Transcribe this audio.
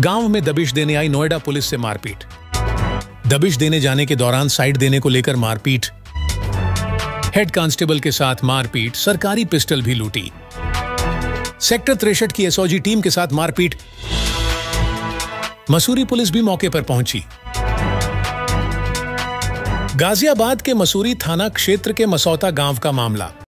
गांव में दबिश देने आई नोएडा पुलिस से मारपीट। दबिश देने जाने के दौरान साइड देने को लेकर मारपीट। हेड कांस्टेबल के साथ मारपीट, सरकारी पिस्टल भी लूटी। सेक्टर 63 की एसओजी टीम के साथ मारपीट। मसूरी पुलिस भी मौके पर पहुंची। गाजियाबाद के मसूरी थाना क्षेत्र के मसौता गांव का मामला।